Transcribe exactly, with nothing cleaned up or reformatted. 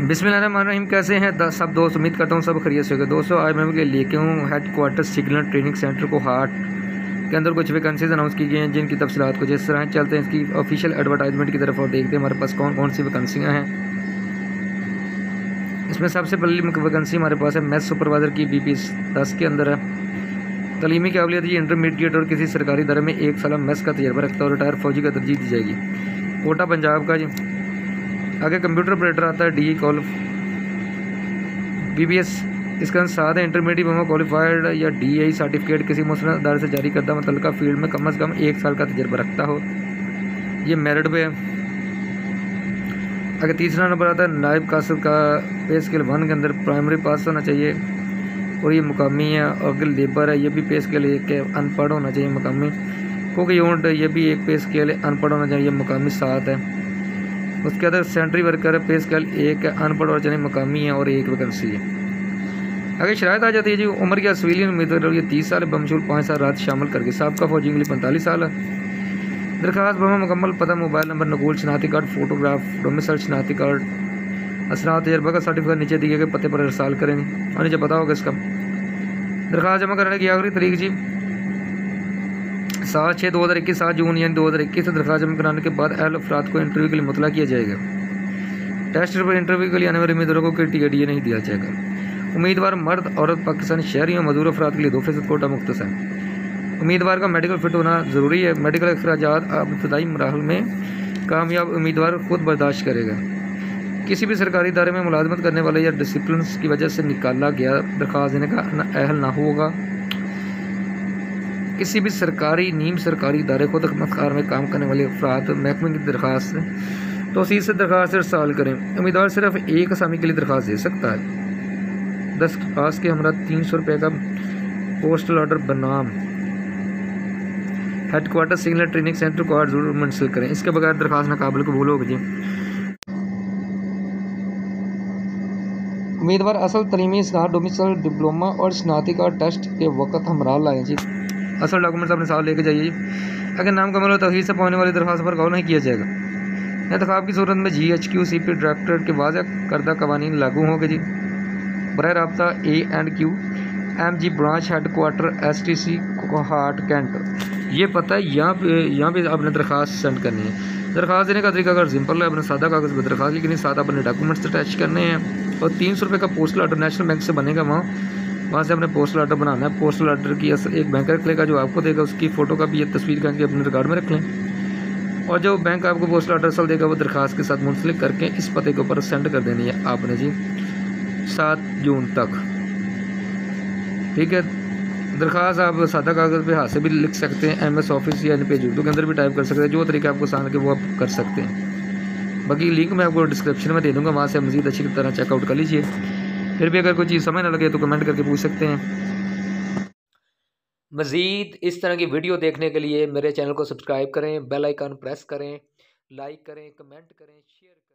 बिस्मिल्लाहिर्रहमानिर्रहीम। कैसे हैं द- सब दोस्त, उम्मीद करता हूँ सब खैरियत से होगा। दोस्तों आज मैं के लेके हूँ head quarter signal training centre Kohat के अंदर कुछ वैकेंसीज अनाउंस की गई हैं, जिनकी तफसीलात कुछ इस तरह हैं। चलते हैं इसकी ऑफिशियल एडवर्टाइजमेंट की तरफ और देखते हैं हमारे पास कौन कौन सी वैकेंसियाँ हैं। इसमें सबसे पहली वैकेंसी हमारे पास है मैथ सुपरवाइज़र की, बी पी दस के अंदर है। तलीमी काबिलियत जी इंटरमीडिएट और किसी सरकारी इदारे में एक साल मैथ्स का तजर्बा रखता है और रिटायर फौजी का तरजीह दी जाएगी। कोटा पंजाब का जी। आगे कंप्यूटर ऑपरेटर आता है, डी ई कॉल बी बी एस इसका साथ है। इंटरमीडिएट डिप्लोमा क्वालिफाइड या डी आई सर्टिफिकेट किसी मुस्लिम अदारे से जारी करता मुतल्लिका फील्ड में कम अज़ कम एक साल का तजर्बा रखता हो, ये मेरिट पे है। अगर तीसरा नंबर आता है नायब कासिद का, पे स्केल वन के अंदर प्राइमरी पास होना चाहिए और ये मुकामी है। अगर लेबर है, ये भी पे स्केल एक है, अनपढ़ होना चाहिए मुकामी। कुक यूनिट ये भी एक पे स्केल है, अनपढ़ होना चाहिए मुकामी सात है। उसके अंदर सेंट्री वर्कर है, पे स्केल एक है, अनपढ़ और चाहिए मुकामी है और एक वैकेंसी है। अगर शरायत आ जाती है जी, उम्र की सिविलियन उम्मीदवार ये तीस साल बमशूल पाँच साल रात शामिल करके, साबका फौजी के लिए पैंतालीस साल है। दरखास्त बमा मुकम्मल पता, मोबाइल नंबर, नकूल शनाती कार्ड, फोटोग्राफ, डोमिसाइल शनाती कार्ड, असनात तजर्बा का सर्टिफिकेट नीचे दिए गए पते पर इरसाल करेंगे और नीचे पता होगा इसका। दरखास्त जमा करने की आखिरी तारीख जी सात छः दो हज़ार इक्कीस सात जून यानी दो हज़ार इक्कीस से दरखास्त जमा कराने के बाद अहल अफराद को इंटरव्यू के लिए मुतला किया जाएगा। टेस्ट पर इंटरव्यू के लिए आने वाले उम्मीदवारों को टी ए नहीं दिया जाएगा। उम्मीदवार मर्द, औरत, पाकिस्तानी शहरी और मजदूर अफराद के लिए दो फीसद कोटा मुख्तस है। उम्मीदवार का मेडिकल फिट होना ज़रूरी है। मेडिकल अखराजात अब इब्तदाई मराहल में कामयाब उम्मीदवार खुद बर्दाश्त करेगा। किसी भी सरकारी इदारे में मुलाजमत करने वाले या डिसिप्लिन की वजह से निकाला गया दरख्वास्त देने का अहल ना होगा। किसी भी सरकारी, नीम सरकारी इदारे खुद खदमतकार में काम करने वाले अफराद महकमे की दरख्वास्त तोसीर से दरख्वास्त इरसाल करें। उम्मीदवार सिर्फ एक असामी के लिए दरख्वास्त दे सकता है। दरख्वास्त के हमरा तीन सौ रुपये का पोस्टल ऑर्डर बनाम head quarter signal training centre को जरूर मुंसलिक करें। इसके बगैर दरख्वास्त नाकाबिल कबूल होगी जी। उम्मीदवार असल तलीमी स्नात, डोमिसाइल, डिप्लोमा और स्नाती का टेस्ट के वक्त हमरा लाएँ जी। असल डॉक्यूमेंट्स अपने साथ लेके जाइए जी। अगर नाम कमल हो तखीर से पहुँचने वाली दरख्वास्त पर गौर नहीं किया जाएगा। इंतखाब की सूरत में G H Q C P directorate के वाज़ह करदा कवानीन लागू होंगे जी। बराह राब्ता A and Q M G branch head quarter S T C Kohat Cantt, ये पता है। यहाँ पे यहाँ पे आपने दरख्वास्त सेंड करनी है। दरख्वास्त देने का तरीका अगर सिंपल है, अपने सादा कागज़ पर दरख्वास्त लिखनी, साथ अपने डॉक्यूमेंट्स अटैच करने हैं और तीन सौ रुपये का पोस्टल ऑर्डर नेशनल बैंक से बनेगा, वहाँ वहाँ से अपने पोस्टल ऑर्डर बनाना है। पोस्टल ऑर्डर की एक बैंक रख लेगा जो आपको देगा, उसकी फ़ोटो का भी ये तस्वीर करके अपने रिकॉर्ड में रख लें और जो बैंक आपको पोस्टल ऑर्डर असल देगा वो दरख्वास्त के साथ मुंसलिक करके इस पते के ऊपर सेंड कर देनी है आपने जी सात जून तक। ठीक है। दरख्वास्त आप सादा कागज़ पे हाथ से भी लिख सकते हैं, एम एस ऑफिस या पेज उर्दू के अंदर भी टाइप कर सकते हैं। जो तरीका आपको आसान लगे वो आप कर सकते हैं। बाकी लिंक मैं आपको डिस्क्रिप्शन में दे दूँगा, वहाँ से मज़ीद अच्छी तरह चेकआउट कर लीजिए। फिर भी अगर कोई चीज़ समझ ना लगे तो कमेंट करके पूछ सकते हैं। मज़ीद इस तरह की वीडियो देखने के लिए मेरे चैनल को सब्सक्राइब करें, बेल आइकन प्रेस करें, लाइक करें, कमेंट करें, शेयर करें।